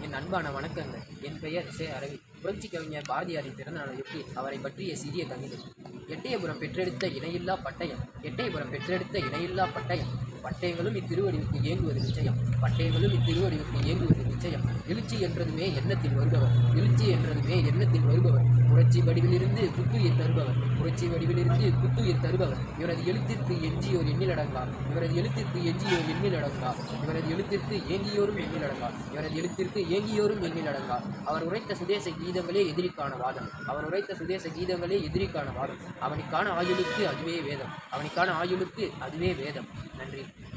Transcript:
என் அன்பான வணக்கங்கள். என் பெயர் அரவி. புரட்சி கவிஞர் பாரதியாரின் பிறந்தநாளையொட்டி அவரை பற்றிய சிறிய கவிதை. எட்டயபுரம் பெற்றெடுத்த இணையில்லா பட்டயம், எட்டயபுரம் பெற்றெடுத்த இணையில்லா பட்டயம், பட்டயங்களும் இத்திருவடிவுக்கு ஏங்குவது நிச்சயம், பட்டயங்களும் இத்திருவடிவுக்கு ஏங்குவது நிச்சயம். எழுச்சி என்றதுமே எண்ணத்தில் வருபவர், எழுச்சி என்றதுமே எண்ணத்தில் வருபவர், புரட்சி வடிவிலிருந்து புத்துயிர் தருபவர், புரட்சி வடிவிலிருந்து புத்துயிர் தருபவர். இவரது எழுத்திற்கு எஞ்சியோர் எண்ணிலடங்கா, இவரது எழுத்திற்கு எஞ்சியோர் எண்ணிலடங்கா, இவரது எழுத்திற்கு ஏங்கியோரும் எண்ணிலடங்கா, இவரது எழுத்திற்கு ஏங்கியோரும் எண்ணிலடங்கா. அவர் உரைத்த சுதேச கீதங்களே எதிரிக்கான வாதம், அவர் உரைத்த சுதேச கீதங்களே எதிரிக்கான வாதம். அவனுக்கான ஆயுளுக்கு அதுவே வேதம், அவனுக்கான ஆயுளுக்கு அதுவே வேதம். நன்றி.